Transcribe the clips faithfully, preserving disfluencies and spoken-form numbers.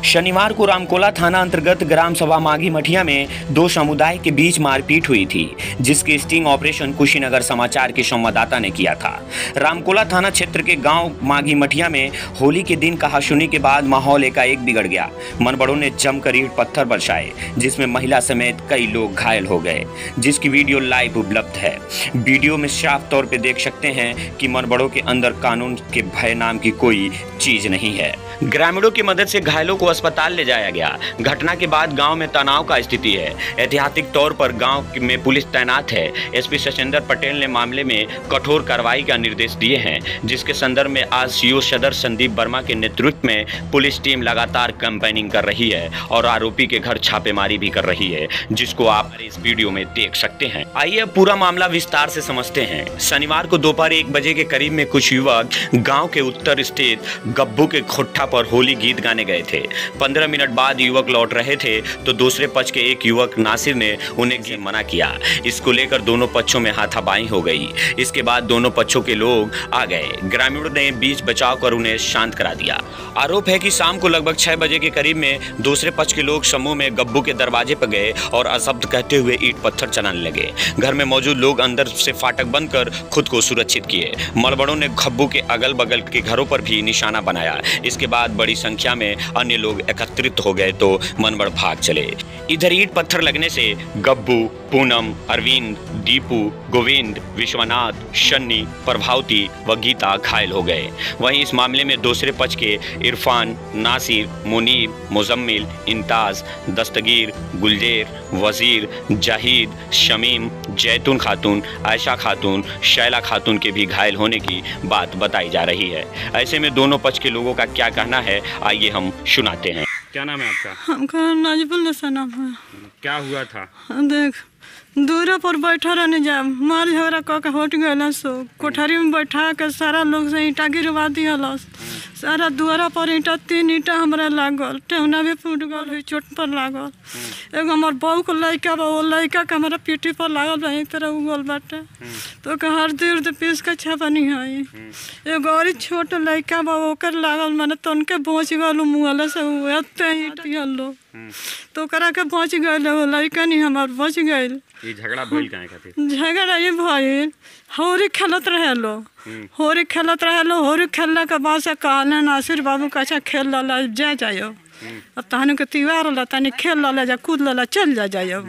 शनिवार को रामकोला थाना अंतर्गत ग्राम सभा माघी मठिया में दो समुदाय के बीच मारपीट हुई थी, जिसकी स्टिंग ऑपरेशन कुशीनगर समाचार के संवाददाता ने किया था। रामकोला थाना क्षेत्र के गांव माघी मठिया में होली के दिन कहासुनी के बाद माहौल एकाएक बिगड़ गया। मनबड़ों ने जमकर ईंट पत्थर बरसाए, जिसमें महिला समेत कई लोग घायल हो गए, जिसकी वीडियो लाइव उपलब्ध है। वीडियो में साफ तौर पर देख सकते हैं कि मनबड़ों के अंदर कानून के भय नाम की कोई चीज नहीं है। ग्रामीणों की मदद से घायलों को अस्पताल ले जाया गया। घटना के बाद गांव में तनाव का स्थिति है। ऐतिहासिक तौर पर गांव में पुलिस तैनात है। एसपी सचेंद्र पटेल ने मामले में कठोर कार्रवाई का निर्देश दिए हैं, जिसके संदर्भ में आज सीओ सदर संदीप वर्मा के नेतृत्व में पुलिस टीम लगातार कैंपेनिंग कर रही है और आरोपी के घर छापेमारी भी कर रही है, जिसको आप इस वीडियो में देख सकते हैं। आइए अब पूरा मामला विस्तार से समझते हैं। शनिवार को दोपहर एक बजे के करीब में कुछ युवक गाँव के उत्तर स्थित गब्बू के खुट्टा पर होली गीत गाने गए थे। पंद्रह मिनट बाद युवक लौट रहे थे तो दूसरे पक्ष के एक युवक नासिर ने उन्हें मना किया। इसको लेकर दोनों पक्षों में हाथापाई हो गई। इसके बाद दोनों पक्षों के लोग आ गए। ग्रामीणों ने बीच बचाव कर उन्हें शांत करा दिया। आरोप है कि शाम को लगभग छह बजे के करीब में दूसरे पक्ष के लोग समूह में गब्बू के दरवाजे पर गए और अशब्द कहते हुए ईंट पत्थर चलाने लगे। घर में मौजूद लोग अंदर से फाटक बंद कर खुद को सुरक्षित किए। मनबड़ों ने गब्बू के अगल बगल के घरों पर भी निशाना बनाया। इसके बाद बड़ी संख्या में अन्य लोग एकत्रित हो गए तो मनबड़ भाग चले। इधर ईंट पत्थर लगने से गब्बू, पूनम, अरविंद, दीपू, गोविंद, विश्वनाथ, शन्नी, प्रभावती व गीता घायल हो गए। वहीं इस मामले में दूसरे पक्ष के इरफान, नासिर, मुनीब, मुजम्मिल, इंताज, दस्तगीर, गुलजेर, वजीर, जाहिद, शमीम, जैतून खातून, आयशा खातून, शैला खातून के भी घायल होने की बात बताई जा रही है। ऐसे में दोनों पक्ष के लोगों का क्या कहना है, आइए हम सुनाते हैं। क्या नाम है आपका? हमका नाजिबुल निसा नाम है। क्या हुआ था? देख दूरा पर बैठा रहने जा मार झगड़ा कह के हट गए सो कोठरी में बैठा के सारा लोग से ईंटा गिरवा दिहलस। सारा दुआरा पर ईंटा तीन ईंटा हमरा लागल, टेहुना भी फूट गल भी, चोट पर लागल। एगो हमार बहू के लड़का बा, वो लड़का के हमारा पीठी पर लागल बा, एक तरह उगल बाटे तो के हरदी उर्दी पीस के छपनी है। एगो और छोट लड़का बा, ओकर लागल माने तनके पहुँच गल मुँहले से एते ईंट दिहलो तो करा के पहुँच गए। वो लड़का नहीं हमार बच गए। ये झगड़ा भइल काहे खातिर? झगड़ा ये भइल होरी खेलत रहे लो होरी खेलत रहे लो होरी खेलने के बाद से कहले नासिर बाबू का अच्छा खेल ला जा जायो। अब तहन के त्योहार ला तनी खेल ला जा कूद ला चल जा जायो।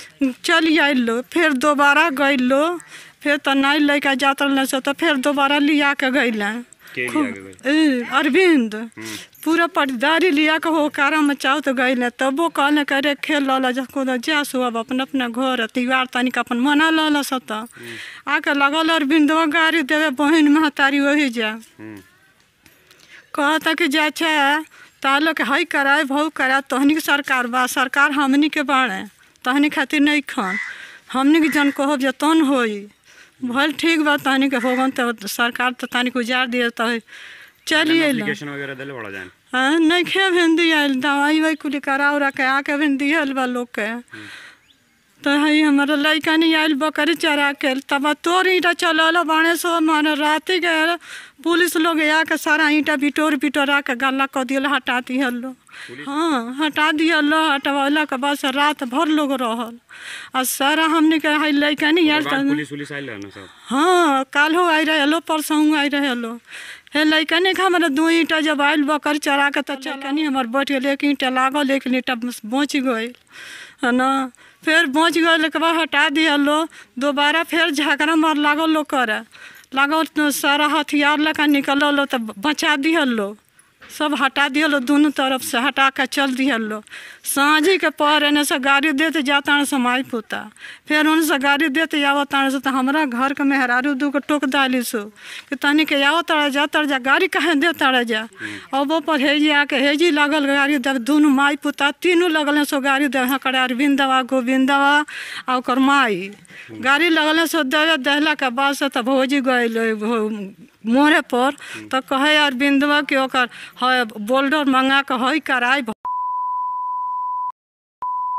चल आइल लो फिर दोबारा गई लो फिर तो नहीं लेके जात रहे से तो फिर दोबारा लिया के गई अरविंद पूरा पटदारी लिया के हो कारा में चाहो तो गई तब वो कहने करे खेल ला जा कूद जा सो अब अपना अपना घर त्योहार तनिक अपन मना ला सत आके लगल अरविंदवा गाड़ी देवे बहन महतारी वही जा कहता कि जा तालो के हई कराए भाव कराए तहनी के सरकार बा सरकार हमनी के बाड़े तहनी खातिर नहीं खान हमनी के जन कहब जे तन होई भल ठीक बा तहनी के होगन तो सरकार तो तनिक उजार दिए तो चलिए एप्लीकेशन वगैरह देले बड़ा जान। हाँ नहीं खे भिंदी आयल दवाई वही कुल करा उरा के आके भिंदी आयल बा लोग के तो है हमारा लड़का नहीं आयल बकरी चरा के तब तोर ईंटा चल बाणे सो माने राति गए पुलिस लोग आके सारा ईंटा बिटोर बिटोरा के गला क दिल हटा दिहलो। हाँ हटा दिहलो। हटवाला के बाद से रात भर लोग रहल और सारा हमने के है लड़का नहीं यार पुलिस पुलिस आइल ना सब। हाँ काल हो आई रहे परसों आई रहे हे लड़का नहीं हमारा दो ईंटा जब आयल बकरी चरा के तो लड़का नहीं हमारे बैठ गए एक ईंटा लागल एक ईंटा बच गए है ना। फिर बच गए के बाद हटा दिहलो दोबारा फिर झगड़ा मार लागल लो करे लागल तो सारा हथियार लेकर निकल तो बचा दिहलो सब हटा दिहलो दोनों तरफ से हटा कर चल दिहलो। सांझी के पर एने से गाड़ी देते जाता से माई पुता फिर उन से गाड़ी देते आवता से तो हमारा घर के मेहरारू दू के टोक डाली सो कि तनी के आवता जा तर जा गाड़ी कहे देता जा। अब वो पर हेजी आके हेजी लगल गाड़ी दे दोनों माई पुता तीनों लगल सो गाड़ी दे हाँ करे अरविंदवा गोविंदवा और ओकर माई गाड़ी लगल सो दे दहला के बाद से तो भोजी गए मोरे पर तो कहे अरविंदवा कि ओकर है बोल्डर मंगा के हई कराई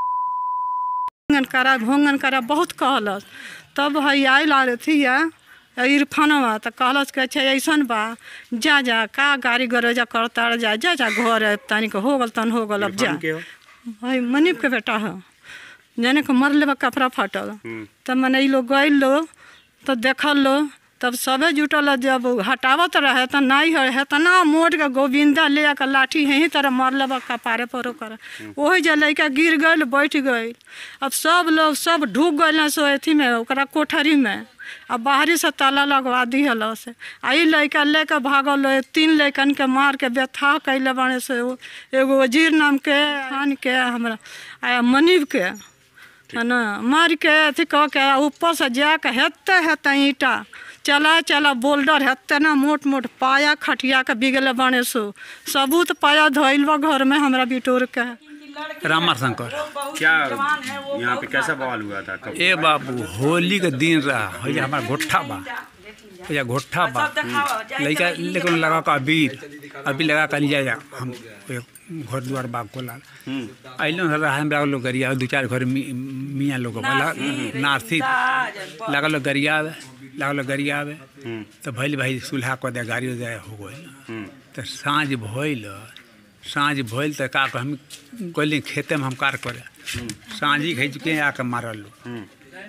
भोंगन करा भोंगन करा बहुत कहलस तब है आयल आ थी इरफानवा तो कहलस कि अच्छा ऐसन बा जा जा का गाड़ी गरोजा करता जा जा जा घर तनिक हो गल तन हो गल अब जा भाई मनीप के बेटा है जाने को मर लेबा कपड़ा फाटल तब मैंने लोग गए लो तो देखल लो तब सबे जुटल जब हटावत रहे तो नहीं है तना मोट के गोविंदा ले कर लाठी यहीं तरह मर लेबा कपारे पर कर वही जो लड़का गिर गए बैठ गए। अब सब लोग सब ढूक गए सो अथी में ओकरा कोठरी में अब बाहरी से ताला लगवा दी हल से आई लड़का लेकर भागल तीन लड़कन के मार के व्यथा कैले बने से एगो वजीर नाम के खान के हमारा आया मनीब के है ना मार के अथी कह के ऊपर से जाके हेते हेते ईटा चला चला बोल्डर हेते ना मोट मोट पाया खटिया के बिगले बने सो सबूत पाया धोइल बा घर में हमरा बिटोर के। रामा शंकर क्या यहाँ पे कैसा बवाल हुआ था कब? ए बाबू होली के दिन रहा भैया हमारा घोट्ठा बा भैया घोट्ठा बा लड़का लेकिन लगा का अबीर अभी लगा कर लिया जा हम घर द्वार बाग को लाल अलो हमरा लोग गरिया दो चार घर मियाँ लोग बोला नारसी लगल गरिया लगल गरिया तो भैल भाई सुलह कर दे गाड़ी दे हो गई तो साँझ भइल साँझ भइल तो का हम कहली खेते में हम कार करे साँझी खींच के आके मारल लो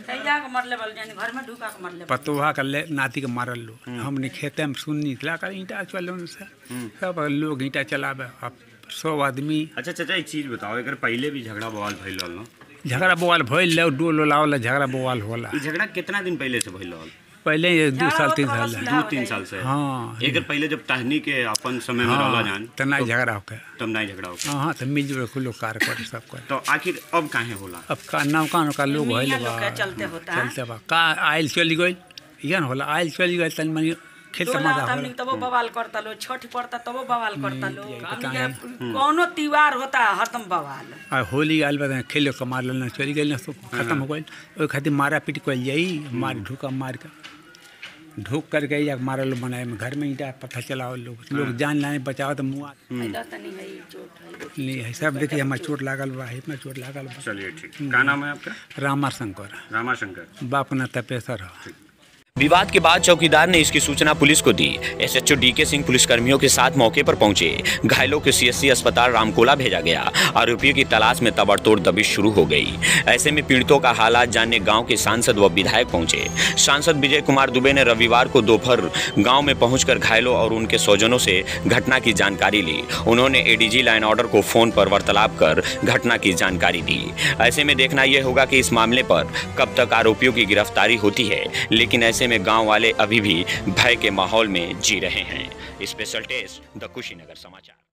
पतोहा का नाती के मारल लो हमने खेते में सुन निकला कर ईंटा चलो से सब लोग ईंटा चलावे अब सौ आदमी। अच्छा चाचा एक चीज बताओ अगर पहले भी झगड़ा बवाल भइल रहल न झगड़ा बवाल भइल लो डोल लावला झगड़ा बवाल होला ई झगड़ा कितना दिन पहले से भइल रहल? पहले दो साल तीन साल दो तीन साल से हाँ एक पहले जब टहनी के अपन समय में रहला जान तो नहीं झगड़ा होके तब नहीं झगड़ा होके हाँ तो मिलजुल के लोग कार कर सब कर तो आखिर अब काहे होला? अब का नौका नौका लोग भइल बा चलते होता चलते बा का आइल चली गई इहन होला आइल चली गई तन मनी खेल समादा होला तबो बवाल करता लो छठ पड़ता तबो बवाल करता लो कोनो त्योहार होता हरदम बवाल आ होली आइल बा खेल के मार लेना चली गई ना तो खत्म हो गई ओइ खातिर मारा पीट कइल जाई मार ढुका मार के ढूक कर गई या मारा लो बनाए में घर में ईटा पता चलाओ लोग लोग जान लाने बचाओ तो मुआ नहीं सब देखिए हमारा चोट लागल बा इतना चोट लागल बा। चलिए ठीक क्या नाम है आपका? रामा शंकर रामा शंकर बाप ना तपेसर है। विवाद के बाद चौकीदार ने इसकी सूचना पुलिस को दी। एसएचओ डीके सिंह पुलिसकर्मियों के साथ मौके पर पहुंचे। घायलों को सीएससी अस्पताल रामकोला भेजा गया। आरोपियों की तलाश में ताबड़तोड़ दबिश शुरू हो गई। ऐसे में पीड़ितों का हालात जानने गांव के सांसद व विधायक पहुंचे। सांसद विजय कुमार दुबे ने रविवार को दोपहर गांव में पहुंचकर घायलों और उनके स्वजनों से घटना की जानकारी ली। उन्होंने एडीजी लाइन ऑर्डर को फोन पर वार्तालाप कर घटना की जानकारी दी। ऐसे में देखना यह होगा कि इस मामले पर कब तक आरोपियों की गिरफ्तारी होती है, लेकिन ऐसे में गांव वाले अभी भी भय के माहौल में जी रहे हैं। स्पेशल टेस्ट द कुशीनगर समाचार।